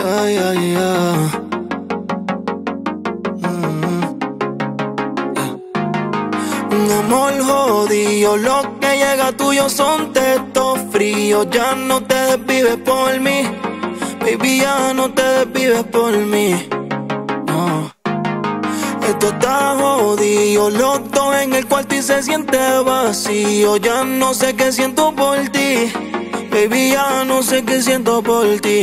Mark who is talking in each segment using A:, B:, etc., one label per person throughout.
A: Ay, ay, ay. Un amor jodido, lo que llega tuyo son textos fríos. Ya no te desvives por mí, baby, ya no te desvives por mí. No. Esto está jodido, los dos en el cuarto y se siente vacío. Ya no sé qué siento por ti, baby, ya no sé qué siento por ti.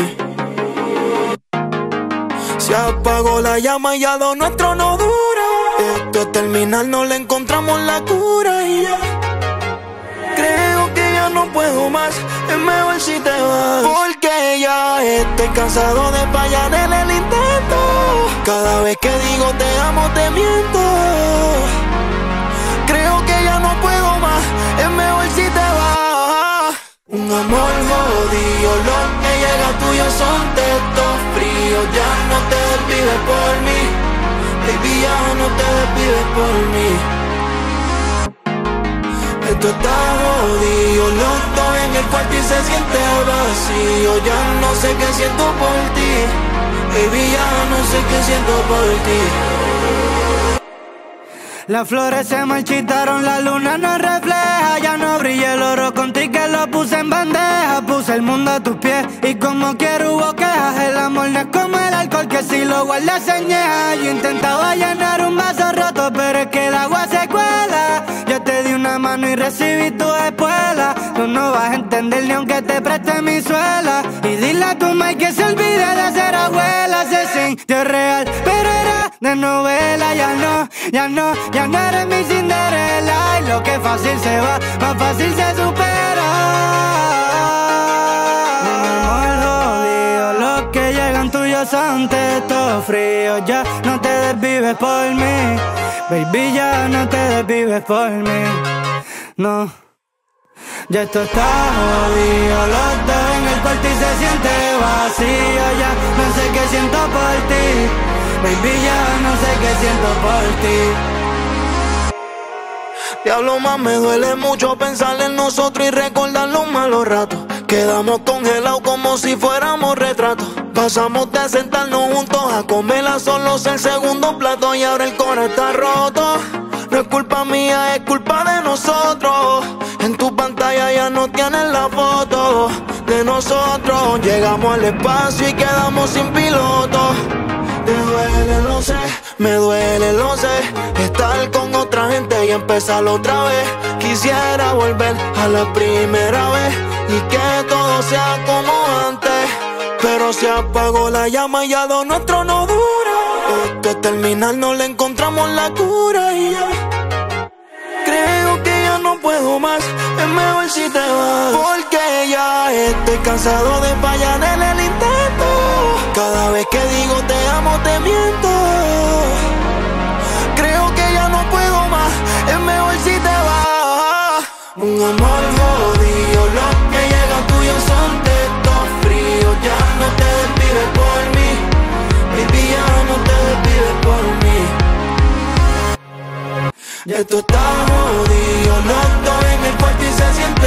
A: Se apagó la llama y ya lo nuestro no dura. Esto es terminar, no le encontramos la cura y ya. Creo que ya no puedo más, es mejor si te vas. Porque ya estoy cansado de fallar en el intento. Cada vez que digo te amo te miento. Creo que ya no puedo más, es mejor si te vas. Un amor jodido, lo que llega tuyo son textos fríos. Ya no te desvives por mí, baby, ya no te desvives por mí. Esto está jodido, los dos en el cuarto y se siente vacío. Ya no sé qué siento por ti, baby, ya no sé qué siento por ti.
B: Las flores se marchitaron, la luna no refleja. Ya no brilla el oro contigo que lo puse en bandeja. Puse el mundo a tus pies y como quiero hubo quejas. El amor no es como el alcohol que si lo guardas se añeja. Yo intentaba llenar un vaso roto pero es que el agua se cuela. Yo te di una mano y recibí tu espuela. Tú no vas a entender ni aunque te preste mi suela. Y dile a tu Mike que se olvide de ser abuela. Se sintió real pero era de novela. Ya no eres mi Cinderella. Y lo que fácil se va, más fácil se supera. Un amor jodido, los que llegan tuyos son textos fríos. Ya no te desvives por mí, baby, ya no te desvives por mí. No, ya esto está jodido, los dos en el cuarto y se siente vacío. Ya no sé qué siento por ti, baby, ya no sé qué siento por ti.
A: Diablo, más me duele mucho pensar en nosotros y recordar los malos ratos. Quedamos congelados como si fuéramos retratos. Pasamos de sentarnos juntos a comerla solos el segundo plato. Y ahora el corazón está roto. No es culpa mía, es culpa de nosotros. En tu pantalla ya no tienes la foto de nosotros. Llegamos al espacio y quedamos sin piloto. Te duele, lo sé, me duele, lo sé. Estar con otra gente y empezar otra vez. Quisiera volver a la primera vez y que todo sea como antes. Pero se apagó la llama y ya lo nuestro no dura. Esto es terminar, no le encontramos la cura y ya. Creo que ya no puedo más, es mejor si te vas. Porque ya estoy cansado de fallar en el intento. Cada vez que digo te amo te miento. Creo que ya no puedo más, es mejor si te vas. Un amor jodido, los que llegan tuyos son textos fríos. Ya no te desvives por mí, baby, ya no te desvives por mí. Ya esto está jodido, los dos en el cuarto y se siente